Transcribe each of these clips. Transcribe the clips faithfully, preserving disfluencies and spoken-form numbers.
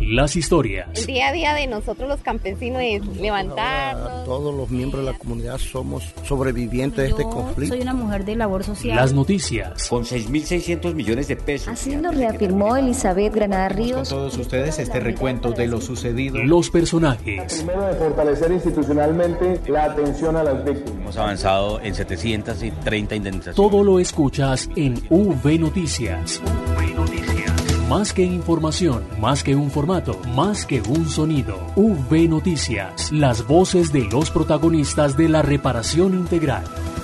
las historias. El día a día de nosotros los campesinos es levantarnos. Ahora, todos los miembros de la comunidad somos sobrevivientes de este conflicto. Soy una mujer de labor social. Las noticias. Con seis mil seiscientos millones de pesos. Así lo reafirmó Elizabeth Granada Ríos. Con todos ustedes este recuento de lo sucedido. Los personajes. Primero, de fortalecer institucionalmente la atención a las víctimas. Hemos avanzado en setecientos treinta indemnizaciones. Todo lo escuchas en U V Noticias. U V Noticias. Más que información, más que un formato, más que un sonido. U V Noticias. Las voces de los protagonistas de la reparación integral.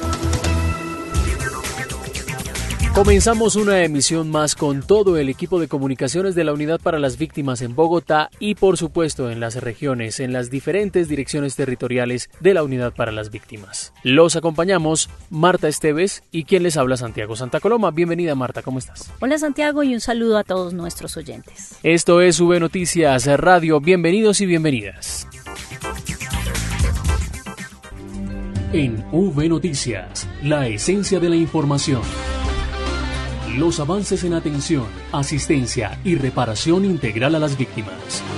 Comenzamos una emisión más con todo el equipo de comunicaciones de la Unidad para las Víctimas en Bogotá y por supuesto en las regiones, en las diferentes direcciones territoriales de la Unidad para las Víctimas. Los acompañamos Marta Esteves y quien les habla Santiago Santa Coloma. Bienvenida Marta, ¿cómo estás? Hola Santiago y un saludo a todos nuestros oyentes. Esto es U V Noticias Radio, bienvenidos y bienvenidas. En U V Noticias, la esencia de la información. Los avances en atención, asistencia y reparación integral a las víctimas.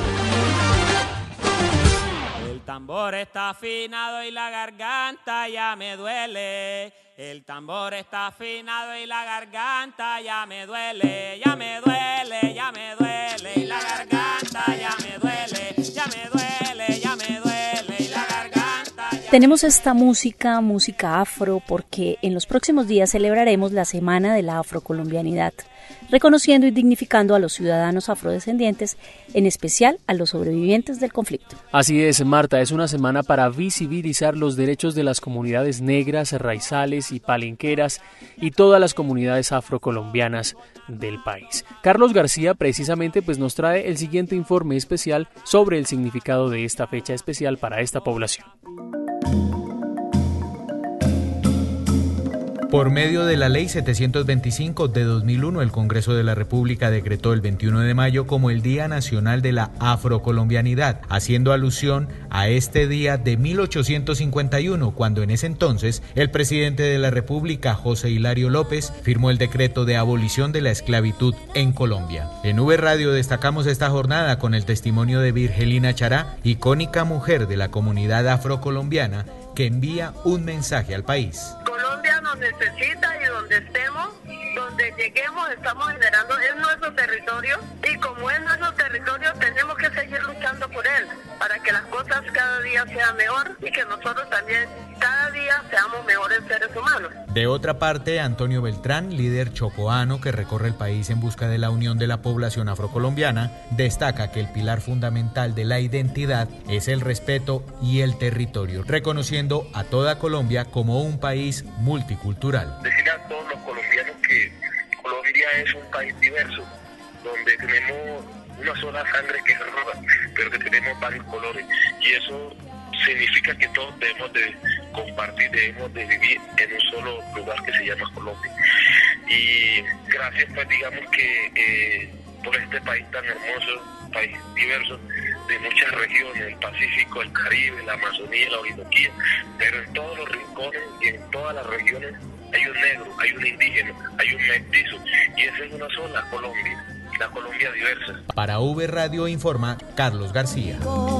El tambor está afinado y la garganta ya me duele. El tambor está afinado y la garganta ya me duele. Ya me duele, ya me duele y la garganta ya me duele. Ya me duele, ya me duele y la garganta. Tenemos esta música, música afro, porque en los próximos días celebraremos la Semana de la Afrocolombianidad, reconociendo y dignificando a los ciudadanos afrodescendientes, en especial a los sobrevivientes del conflicto. Así es, Marta, es una semana para visibilizar los derechos de las comunidades negras, raizales y palenqueras y todas las comunidades afrocolombianas del país. Carlos García precisamente pues nos trae el siguiente informe especial sobre el significado de esta fecha especial para esta población. Por medio de la Ley setecientos veinticinco de dos mil uno, el Congreso de la República decretó el veintiuno de mayo como el Día Nacional de la Afrocolombianidad, haciendo alusión a este día de mil ochocientos cincuenta y uno, cuando en ese entonces el presidente de la República, José Hilario López, firmó el decreto de abolición de la esclavitud en Colombia. En U V Radio destacamos esta jornada con el testimonio de Virgelina Chará, icónica mujer de la comunidad afrocolombiana, que envía un mensaje al país. Colombia nos necesita y donde estemos, donde lleguemos, estamos generando, es nuestro territorio y como es nuestro territorio tenemos que seguir luchando por él para que las cosas cada día sean mejor y que nosotros también cada día seamos mejores seres humanos. De otra parte, Antonio Beltrán, líder chocoano que recorre el país en busca de la unión de la población afrocolombiana, destaca que el pilar fundamental de la identidad es el respeto y el territorio, reconociendo a toda Colombia como un país multicultural. Decirle a todos los colombianos que Colombia es un país diverso, donde tenemos una sola sangre que es roja, pero que tenemos varios colores, y eso significa que todos debemos de compartir, debemos de vivir en un solo lugar que se llama Colombia. Y gracias, pues digamos que eh, por este país tan hermoso, país diverso, de muchas regiones, el Pacífico, el Caribe, la Amazonía, la Orinoquía, pero en todos los rincones y en todas las regiones hay un negro, hay un indígena, hay un mestizo, y esa es una sola Colombia, la Colombia diversa. Para U V Radio informa Carlos García.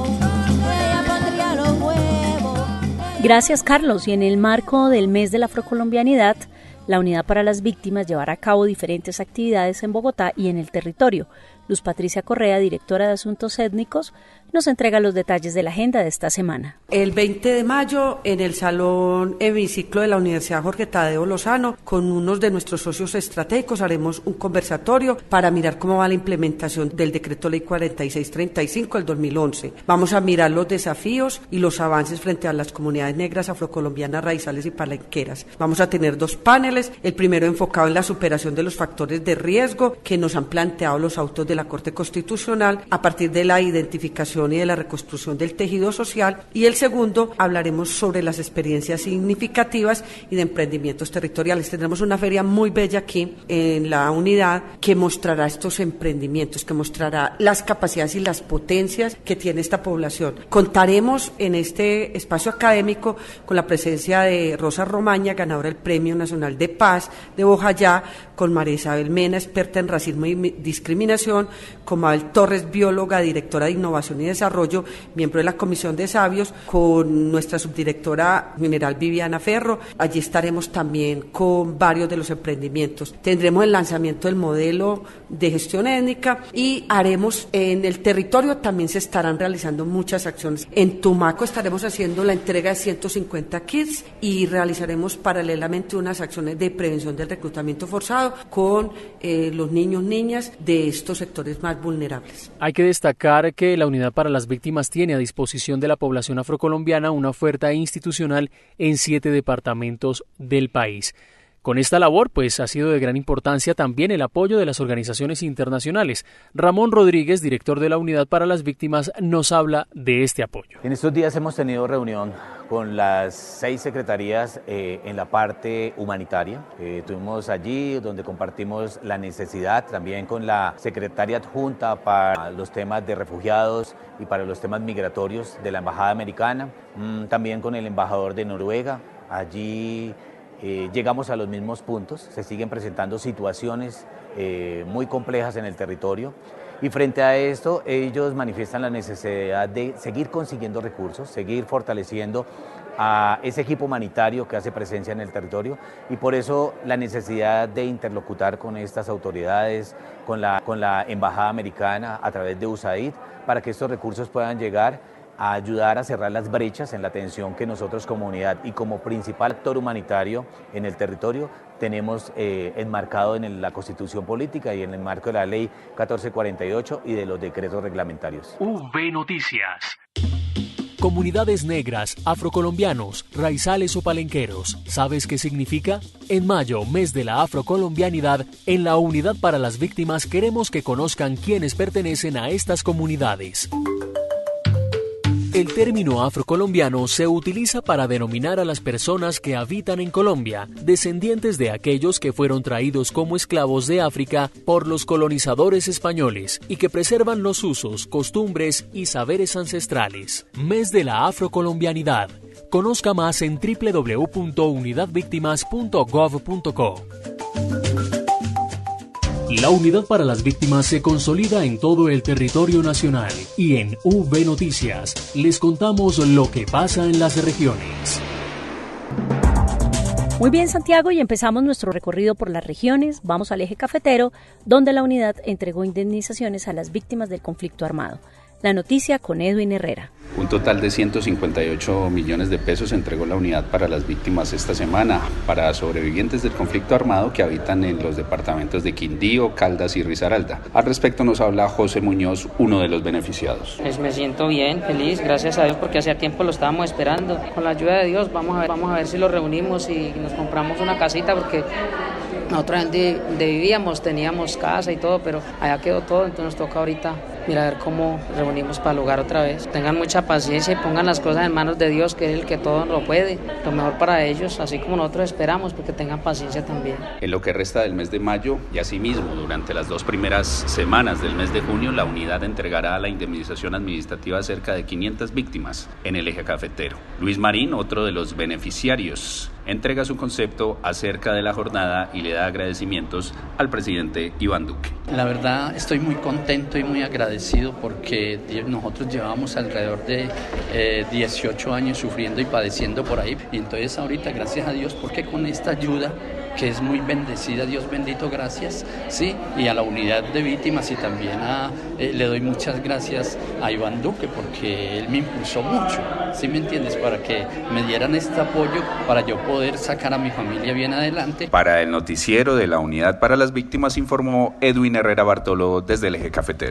Gracias, Carlos. Y en el marco del mes de la afrocolombianidad, la Unidad para las Víctimas llevará a cabo diferentes actividades en Bogotá y en el territorio. Luz Patricia Correa, directora de Asuntos Étnicos, nos entrega los detalles de la agenda de esta semana. El veinte de mayo, en el Salón Hemiciclo de la Universidad Jorge Tadeo Lozano, con unos de nuestros socios estratégicos, haremos un conversatorio para mirar cómo va la implementación del Decreto Ley cuarenta y seis treinta y cinco del dos mil once. Vamos a mirar los desafíos y los avances frente a las comunidades negras, afrocolombianas, raizales y palenqueras. Vamos a tener dos paneles, el primero enfocado en la superación de los factores de riesgo que nos han planteado los autos de la Corte Constitucional a partir de la identificación y de la reconstrucción del tejido social, y el segundo hablaremos sobre las experiencias significativas y de emprendimientos territoriales. Tendremos una feria muy bella aquí en la unidad que mostrará estos emprendimientos, que mostrará las capacidades y las potencias que tiene esta población. Contaremos en este espacio académico con la presencia de Rosa Romaña, ganadora del Premio Nacional de Paz de Bojayá, con María Isabel Mena, experta en racismo y discriminación, Educación, con Mabel Torres, bióloga, directora de Innovación y Desarrollo, miembro de la Comisión de Sabios, con nuestra subdirectora general Viviana Ferro. Allí estaremos también con varios de los emprendimientos. Tendremos el lanzamiento del modelo de gestión étnica y haremos en el territorio, también se estarán realizando muchas acciones. En Tumaco estaremos haciendo la entrega de ciento cincuenta kits y realizaremos paralelamente unas acciones de prevención del reclutamiento forzado con eh, los niños, niñas de estos sectores más vulnerables. Hay que destacar que la Unidad para las Víctimas tiene a disposición de la población afrocolombiana una oferta institucional en siete departamentos del país. Con esta labor, pues, ha sido de gran importancia también el apoyo de las organizaciones internacionales. Ramón Rodríguez, director de la Unidad para las Víctimas, nos habla de este apoyo. En estos días hemos tenido reunión con las seis secretarías eh, en la parte humanitaria. Eh, estuvimos allí donde compartimos la necesidad, también con la secretaria adjunta para los temas de refugiados y para los temas migratorios de la Embajada Americana, mm, también con el embajador de Noruega. Allí Eh, llegamos a los mismos puntos, se siguen presentando situaciones eh, muy complejas en el territorio y frente a esto ellos manifiestan la necesidad de seguir consiguiendo recursos, seguir fortaleciendo a ese equipo humanitario que hace presencia en el territorio y por eso la necesidad de interlocutar con estas autoridades, con la, con la Embajada Americana a través de U S A I D para que estos recursos puedan llegar a ayudar a cerrar las brechas en la atención que nosotros como unidad y como principal actor humanitario en el territorio tenemos eh, enmarcado en la Constitución Política y en el marco de la Ley catorce cuarenta y ocho y de los decretos reglamentarios. U V Noticias. Comunidades negras, afrocolombianos, raizales o palenqueros, ¿sabes qué significa? En mayo, mes de la afrocolombianidad, en la Unidad para las Víctimas queremos que conozcan quiénes pertenecen a estas comunidades. El término afrocolombiano se utiliza para denominar a las personas que habitan en Colombia, descendientes de aquellos que fueron traídos como esclavos de África por los colonizadores españoles y que preservan los usos, costumbres y saberes ancestrales. Mes de la afrocolombianidad. Conozca más en doble u doble u doble u punto unidad víctimas punto gov punto co. La Unidad para las Víctimas se consolida en todo el territorio nacional y en U V Noticias les contamos lo que pasa en las regiones. Muy bien, Santiago, y empezamos nuestro recorrido por las regiones. Vamos al eje cafetero, donde la unidad entregó indemnizaciones a las víctimas del conflicto armado. La noticia con Edwin Herrera. Un total de ciento cincuenta y ocho millones de pesos entregó la Unidad para las Víctimas esta semana para sobrevivientes del conflicto armado que habitan en los departamentos de Quindío, Caldas y Risaralda. Al respecto nos habla José Muñoz, uno de los beneficiados. Pues me siento bien, feliz, gracias a Dios, porque hacía tiempo lo estábamos esperando. Con la ayuda de Dios vamos a ver, vamos a ver si lo reunimos y nos compramos una casita, porque nosotros donde, donde vivíamos teníamos casa y todo, pero allá quedó todo, entonces nos toca ahorita mirar a ver cómo reunimos para el hogar otra vez. Tengan mucha paciencia y pongan las cosas en manos de Dios, que es el que todo lo puede, lo mejor para ellos, así como nosotros esperamos, porque tengan paciencia también. En lo que resta del mes de mayo y asimismo durante las dos primeras semanas del mes de junio, la unidad entregará la indemnización administrativa a cerca de quinientas víctimas en el eje cafetero. Luis Marín, otro de los beneficiarios, entrega su concepto acerca de la jornada y le da agradecimientos al presidente Iván Duque. La verdad estoy muy contento y muy agradecido porque nosotros llevamos alrededor de eh, dieciocho años sufriendo y padeciendo por ahí, y entonces ahorita gracias a Dios, porque con esta ayuda que es muy bendecida, Dios bendito, gracias, sí, y a la unidad de víctimas, y también a, eh, le doy muchas gracias a Iván Duque porque él me impulsó mucho, ¿sí me entiendes?, para que me dieran este apoyo para yo poder sacar a mi familia bien adelante. Para el noticiero de la Unidad para las Víctimas informó Edwin Herrera Bartolo desde el eje cafetero.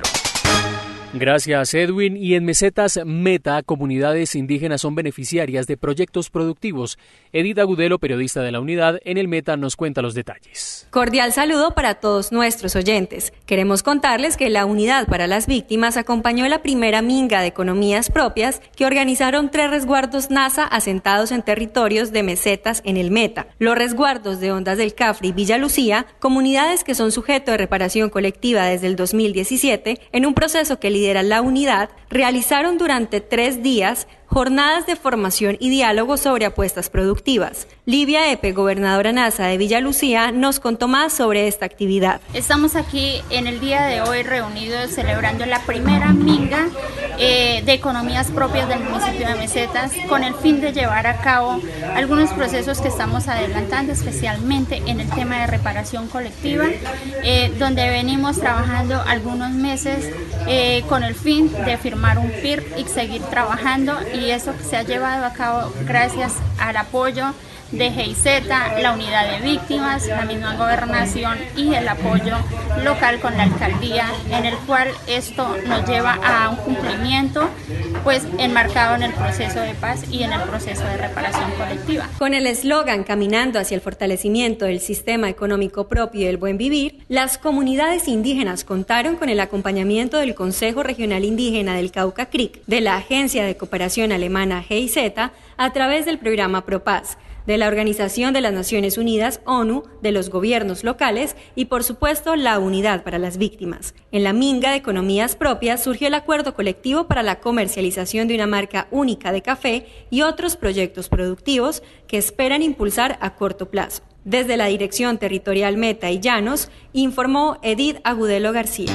Gracias, Edwin. Y en Mesetas Meta, comunidades indígenas son beneficiarias de proyectos productivos. Edith Agudelo, periodista de la unidad, en el Meta nos cuenta los detalles. Cordial saludo para todos nuestros oyentes. Queremos contarles que la Unidad para las Víctimas acompañó la primera minga de economías propias que organizaron tres resguardos NASA asentados en territorios de mesetas en el Meta. Los resguardos de Ondas del Cafre y Villa Lucía, comunidades que son sujeto de reparación colectiva desde el dos mil diecisiete, en un proceso que lidera la unidad, realizaron durante tres días jornadas de formación y diálogo sobre apuestas productivas. Livia Epe, gobernadora NASA de Villa Lucía, nos contó más sobre esta actividad. Estamos aquí en el día de hoy reunidos celebrando la primera minga eh, de economías propias del municipio de Mesetas, con el fin de llevar a cabo algunos procesos que estamos adelantando, especialmente en el tema de reparación colectiva, eh, donde venimos trabajando algunos meses eh, con el fin de firmar un P I R y seguir trabajando, y eso se ha llevado a cabo gracias al apoyo de G I Z, la unidad de víctimas, la misma gobernación y el apoyo local con la alcaldía, en el cual esto nos lleva a un cumplimiento pues enmarcado en el proceso de paz y en el proceso de reparación colectiva. Con el eslogan Caminando hacia el fortalecimiento del sistema económico propio y el buen vivir, las comunidades indígenas contaron con el acompañamiento del Consejo Regional Indígena del Cauca C R I C, de la Agencia de Cooperación Alemana G I Z, a través del programa ProPaz, de la Organización de las Naciones Unidas, ONU, de los gobiernos locales y, por supuesto, la Unidad para las Víctimas. En la minga de economías propias surgió el acuerdo colectivo para la comercialización de una marca única de café y otros proyectos productivos que esperan impulsar a corto plazo. Desde la Dirección Territorial Meta y Llanos, informó Edith Agudelo García.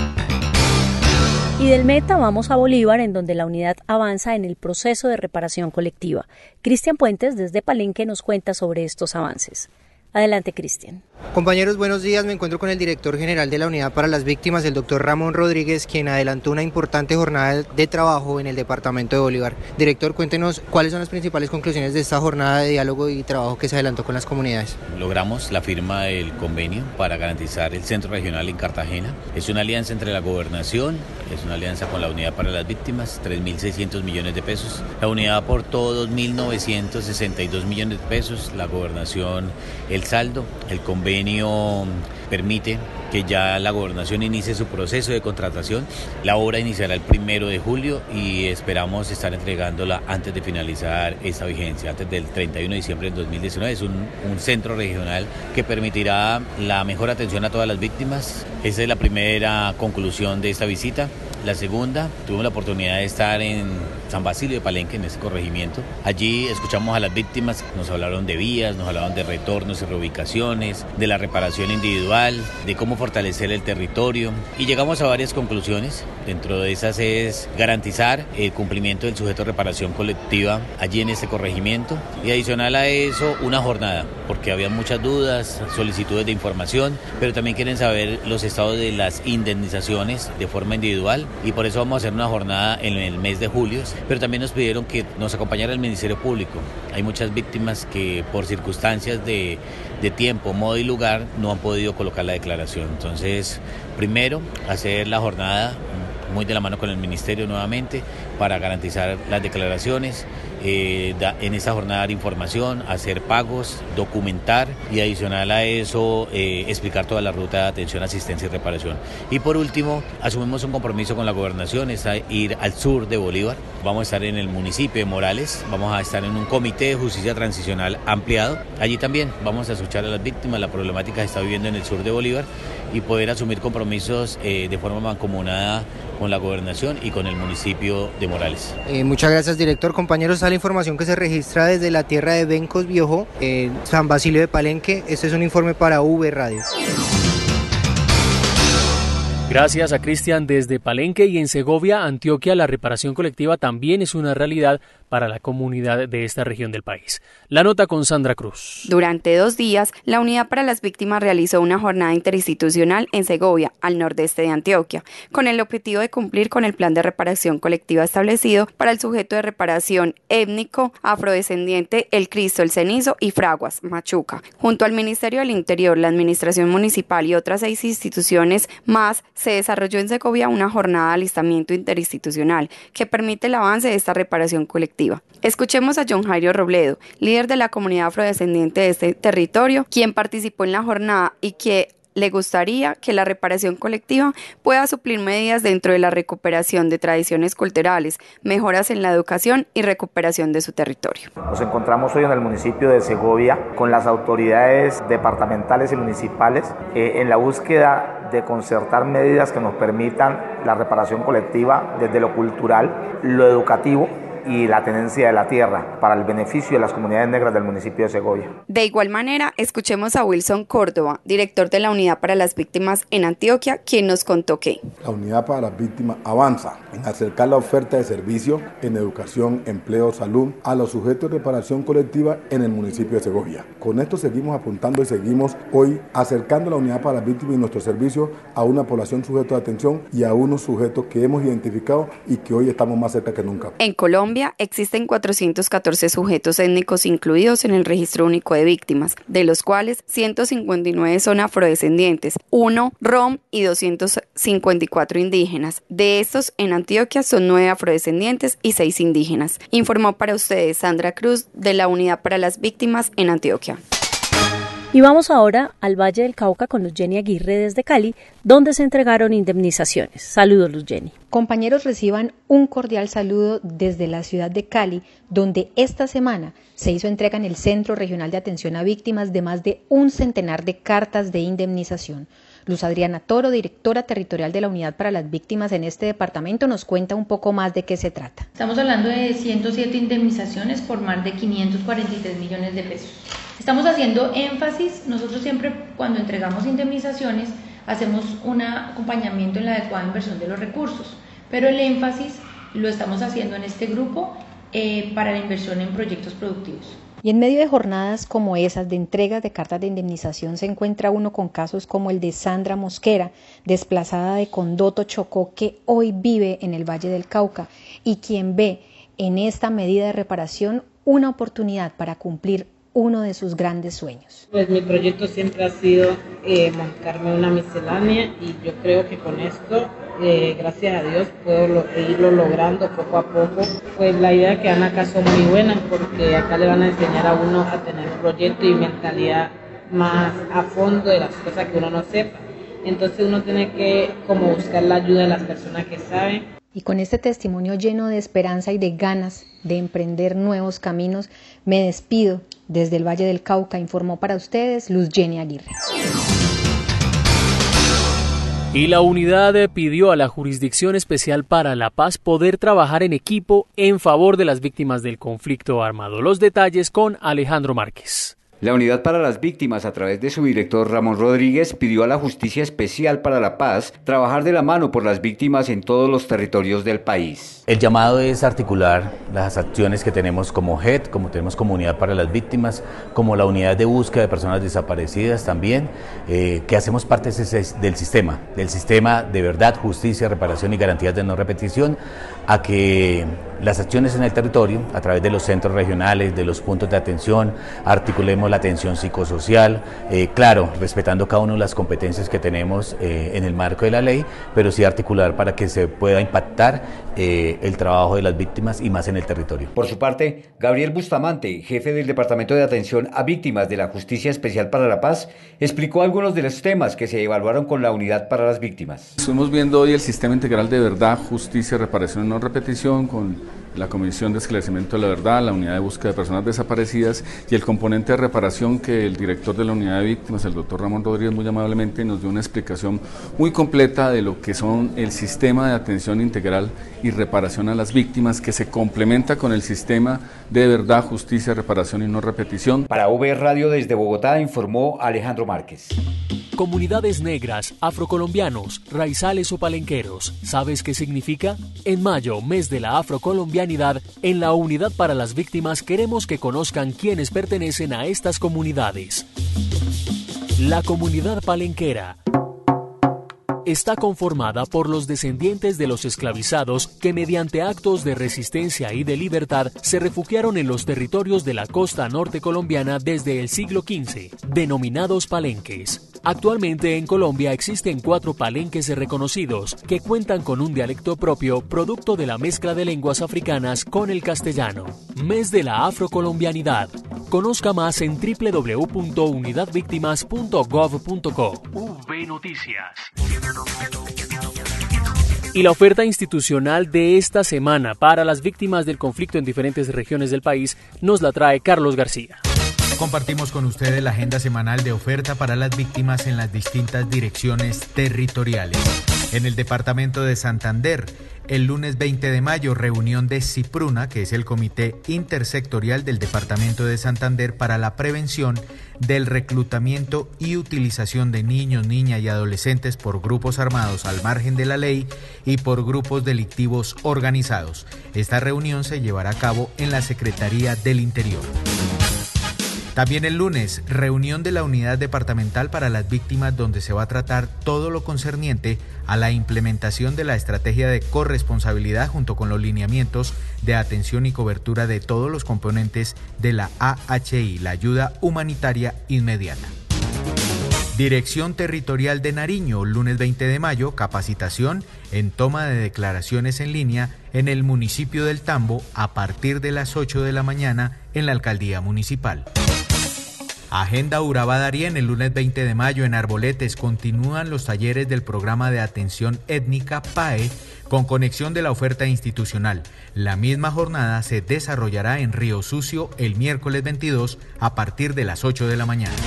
Y del Meta vamos a Bolívar, en donde la unidad avanza en el proceso de reparación colectiva. Cristian Puentes, desde Palenque, nos cuenta sobre estos avances. Adelante, Cristian. Compañeros, buenos días. Me encuentro con el director general de la Unidad para las Víctimas, el doctor Ramón Rodríguez, quien adelantó una importante jornada de trabajo en el departamento de Bolívar. Director, cuéntenos cuáles son las principales conclusiones de esta jornada de diálogo y trabajo que se adelantó con las comunidades. Logramos la firma del convenio para garantizar el centro regional en Cartagena. Es una alianza entre la gobernación, es una alianza con la Unidad para las Víctimas, tres mil seiscientos millones de pesos. La unidad aportó dos mil novecientos sesenta y dos millones de pesos, la gobernación el saldo. El convenio permite que ya la gobernación inicie su proceso de contratación. La obra iniciará el primero de julio y esperamos estar entregándola antes de finalizar esta vigencia, antes del treinta y uno de diciembre del dos mil diecinueve. Es un, un centro regional que permitirá la mejor atención a todas las víctimas. Esa es la primera conclusión de esta visita. La segunda, tuvimos la oportunidad de estar en San Basilio de Palenque, en ese corregimiento. Allí escuchamos a las víctimas, nos hablaron de vías, nos hablaron de retornos y reubicaciones, de la reparación individual, de cómo fortalecer el territorio, y llegamos a varias conclusiones. Dentro de esas es garantizar el cumplimiento del sujeto de reparación colectiva allí en este corregimiento, y adicional a eso una jornada, porque había muchas dudas, solicitudes de información, pero también quieren saber los estados de las indemnizaciones de forma individual, y por eso vamos a hacer una jornada en el mes de julio, pero también nos pidieron que nos acompañara el Ministerio Público. Hay muchas víctimas que por circunstancias de, de tiempo, modo y lugar no han podido colocar la declaración. Entonces, primero, hacer la jornada muy de la mano con el Ministerio nuevamente para garantizar las declaraciones, eh, da, en esta jornada dar información, hacer pagos, documentar y adicional a eso eh, explicar toda la ruta de atención, asistencia y reparación. Y por último, asumimos un compromiso con la gobernación, es a ir al sur de Bolívar. Vamos a estar en el municipio de Morales, vamos a estar en un comité de justicia transicional ampliado. Allí también vamos a escuchar a las víctimas, la problemática que se está viviendo en el sur de Bolívar y poder asumir compromisos eh, de forma mancomunada con la gobernación y con el municipio de Morales. Eh, muchas gracias, director. Compañeros, a la información que se registra desde la tierra de Bencos Viejo, eh, San Basilio de Palenque. Este es un informe para V Radio. Gracias a Cristian desde Palenque. Y en Segovia, Antioquia, la reparación colectiva también es una realidad para la comunidad de esta región del país. La nota con Sandra Cruz. Durante dos días, la Unidad para las Víctimas realizó una jornada interinstitucional en Segovia, al nordeste de Antioquia, con el objetivo de cumplir con el plan de reparación colectiva establecido para el sujeto de reparación étnico, afrodescendiente, el Cristo, el Cenizo y Fraguas, Machuca. Junto al Ministerio del Interior, la Administración Municipal y otras seis instituciones más, se desarrolló en Segovia una jornada de alistamiento interinstitucional que permite el avance de esta reparación colectiva. Escuchemos a John Jairo Robledo, líder de la comunidad afrodescendiente de este territorio, quien participó en la jornada y que le gustaría que la reparación colectiva pueda suplir medidas dentro de la recuperación de tradiciones culturales, mejoras en la educación y recuperación de su territorio. Nos encontramos hoy en el municipio de Segovia con las autoridades departamentales y municipales eh, en la búsqueda de concertar medidas que nos permitan la reparación colectiva desde lo cultural, lo educativo y la tenencia de la tierra para el beneficio de las comunidades negras del municipio de Segovia. De igual manera, escuchemos a Wilson Córdoba, director de la Unidad para las Víctimas en Antioquia, quien nos contó que la Unidad para las Víctimas avanza en acercar la oferta de servicio en educación, empleo, salud a los sujetos de reparación colectiva en el municipio de Segovia. Con esto seguimos apuntando y seguimos hoy acercando la Unidad para las Víctimas y nuestro servicio a una población sujeto de atención y a unos sujetos que hemos identificado y que hoy estamos más cerca que nunca. En Colombia existen cuatrocientos catorce sujetos étnicos incluidos en el Registro Único de Víctimas, de los cuales ciento cincuenta y nueve son afrodescendientes, uno rom y doscientos cincuenta y cuatro indígenas. De estos, en Antioquia son nueve afrodescendientes y seis indígenas. Informó para ustedes Sandra Cruz de la Unidad para las Víctimas en Antioquia. Y vamos ahora al Valle del Cauca con Luz Jenny Aguirre desde Cali, donde se entregaron indemnizaciones. Saludos, Luz Jenny. Compañeros, reciban un cordial saludo desde la ciudad de Cali, donde esta semana se hizo entrega en el Centro Regional de Atención a Víctimas de más de un centenar de cartas de indemnización. Luz Adriana Toro, directora territorial de la Unidad para las Víctimas en este departamento, nos cuenta un poco más de qué se trata. Estamos hablando de ciento siete indemnizaciones por más de quinientos cuarenta y tres millones de pesos. Estamos haciendo énfasis, nosotros siempre cuando entregamos indemnizaciones hacemos un acompañamiento en la adecuada inversión de los recursos, pero el énfasis lo estamos haciendo en este grupo eh, para la inversión en proyectos productivos. Y en medio de jornadas como esas de entregas de cartas de indemnización se encuentra uno con casos como el de Sandra Mosquera, desplazada de Condoto, Chocó, que hoy vive en el Valle del Cauca y quien ve en esta medida de reparación una oportunidad para cumplir uno de sus grandes sueños. Pues mi proyecto siempre ha sido eh, montarme una miscelánea y yo creo que con esto, eh, gracias a Dios, puedo lo, irlo logrando poco a poco. Pues la idea que dan acá son muy buenas porque acá le van a enseñar a uno a tener proyecto y mentalidad más a fondo de las cosas que uno no sepa. Entonces uno tiene que como buscar la ayuda de las personas que saben. Y con este testimonio lleno de esperanza y de ganas de emprender nuevos caminos, me despido desde el Valle del Cauca. Informó para ustedes Luz Jenny Aguirre. Y la unidad pidió a la Jurisdicción Especial para la Paz poder trabajar en equipo en favor de las víctimas del conflicto armado. Los detalles con Alejandro Márquez. La Unidad para las Víctimas, a través de su director Ramón Rodríguez, pidió a la Justicia Especial para la Paz trabajar de la mano por las víctimas en todos los territorios del país. El llamado es articular las acciones que tenemos como G E D, como tenemos como Unidad para las Víctimas, como la Unidad de Búsqueda de Personas Desaparecidas también, eh, que hacemos parte del sistema, del sistema de verdad, justicia, reparación y garantías de no repetición, a que las acciones en el territorio, a través de los centros regionales, de los puntos de atención, articulemos la atención psicosocial, eh, claro, respetando cada una de las competencias que tenemos eh, en el marco de la ley, pero sí articular para que se pueda impactar eh, el trabajo de las víctimas y más en el territorio. Por su parte, Gabriel Bustamante, jefe del Departamento de Atención a Víctimas de la Justicia Especial para la Paz, explicó algunos de los temas que se evaluaron con la Unidad para las Víctimas. Estamos viendo hoy el Sistema Integral de Verdad, Justicia, Reparación y No Repetición con la Comisión de Esclarecimiento de la Verdad, la Unidad de Búsqueda de Personas Desaparecidas y el componente de reparación que el director de la Unidad de Víctimas, el doctor Ramón Rodríguez, muy amablemente nos dio una explicación muy completa de lo que son el sistema de atención integral y reparación a las víctimas, que se complementa con el sistema de verdad, justicia, reparación y no repetición. Para V Radio desde Bogotá informó Alejandro Márquez. Comunidades negras, afrocolombianos, raizales o palenqueros, ¿sabes qué significa? En mayo, mes de la afrocolombianidad, en la Unidad para las Víctimas queremos que conozcan quiénes pertenecen a estas comunidades. La comunidad palenquera está conformada por los descendientes de los esclavizados que mediante actos de resistencia y de libertad se refugiaron en los territorios de la costa norte colombiana desde el siglo quince, denominados palenques. Actualmente en Colombia existen cuatro palenques reconocidos que cuentan con un dialecto propio producto de la mezcla de lenguas africanas con el castellano. Mes de la afrocolombianidad. Conozca más en doble u doble u doble u punto unidad víctimas punto gov punto co. V Noticias. Y la oferta institucional de esta semana para las víctimas del conflicto en diferentes regiones del país nos la trae Carlos García. Compartimos con ustedes la agenda semanal de oferta para las víctimas en las distintas direcciones territoriales. En el departamento de Santander, El lunes veinte de mayo, reunión de CIPRUNA, que es el Comité Intersectorial del Departamento de Santander para la prevención del reclutamiento y utilización de niños, niñas y adolescentes por grupos armados al margen de la ley y por grupos delictivos organizados. Esta reunión se llevará a cabo en la Secretaría del Interior. También el lunes, reunión de la Unidad Departamental para las Víctimas, donde se va a tratar todo lo concerniente a la implementación de la estrategia de corresponsabilidad junto con los lineamientos de atención y cobertura de todos los componentes de la A H I, la ayuda humanitaria inmediata. Dirección Territorial de Nariño, lunes veinte de mayo, capacitación en toma de declaraciones en línea en el municipio del Tambo a partir de las ocho de la mañana en la alcaldía municipal. Agenda Urabá Darién, el lunes veinte de mayo en Arboletes continúan los talleres del programa de atención étnica P A E con conexión de la oferta institucional. La misma jornada se desarrollará en Río Sucio el miércoles veintidós a partir de las ocho de la mañana.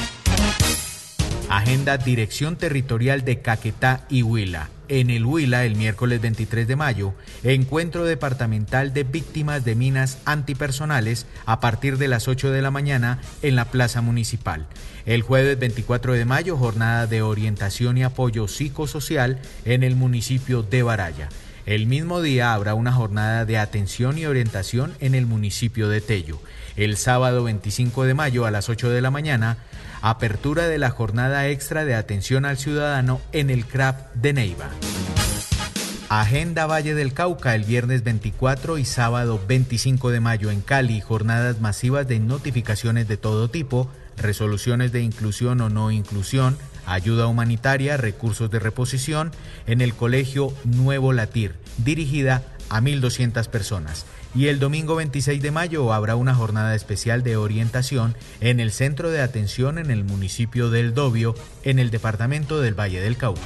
Agenda Dirección Territorial de Caquetá y Huila. En el Huila, el miércoles veintitrés de mayo, encuentro departamental de víctimas de minas antipersonales a partir de las ocho de la mañana en la Plaza Municipal. El jueves veinticuatro de mayo, jornada de orientación y apoyo psicosocial en el municipio de Baraya. El mismo día habrá una jornada de atención y orientación en el municipio de Tello. El sábado veinticinco de mayo a las ocho de la mañana, apertura de la jornada extra de atención al ciudadano en el C R A P de Neiva. Agenda Valle del Cauca, el viernes veinticuatro y sábado veinticinco de mayo en Cali, jornadas masivas de notificaciones de todo tipo, resoluciones de inclusión o no inclusión, ayuda humanitaria, recursos de reposición en el Colegio Nuevo Latir, dirigida a mil doscientas personas. Y el domingo veintiséis de mayo habrá una jornada especial de orientación en el Centro de Atención en el municipio del Dobio, en el departamento del Valle del Cauca.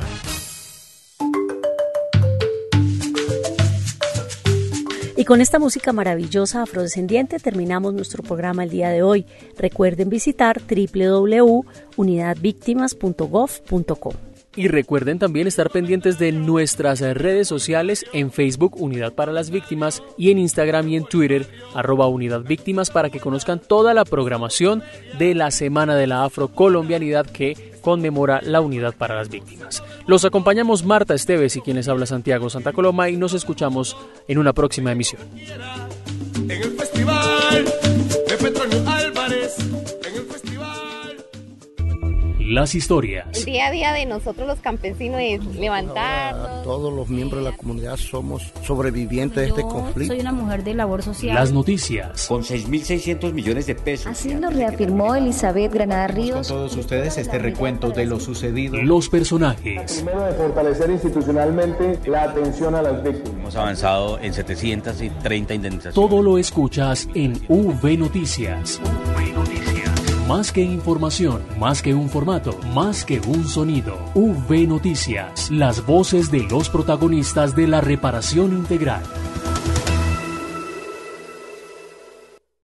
Y con esta música maravillosa afrodescendiente terminamos nuestro programa el día de hoy. Recuerden visitar doble u doble u doble u punto unidad víctimas punto gov punto co. Y recuerden también estar pendientes de nuestras redes sociales en Facebook Unidad para las Víctimas y en Instagram y en Twitter arroba Unidad Víctimas para que conozcan toda la programación de la Semana de la Afrocolombianidad que conmemora la Unidad para las Víctimas. Los acompañamos Marta Esteves y quienes habla Santiago Santa Coloma y nos escuchamos en una próxima emisión. En el festival de Petronio Álvarez, en el festival. Las historias. El día a día de nosotros los campesinos es levantarnos. Todos los miembros de la comunidad somos sobrevivientes de este conflicto. Soy una mujer de labor social. Las noticias. Con seis mil seiscientos millones de pesos. Así lo reafirmó Elizabeth Granada Ríos. Con todos ustedes este recuento de lo sucedido. Los personajes. Primero de fortalecer institucionalmente la atención a las víctimas. Hemos avanzado en setecientas treinta indemnizaciones. Todo lo escuchas en U V Noticias. U V Noticias. Más que información, más que un formato, más que un sonido. U V Noticias, las voces de los protagonistas de la reparación integral.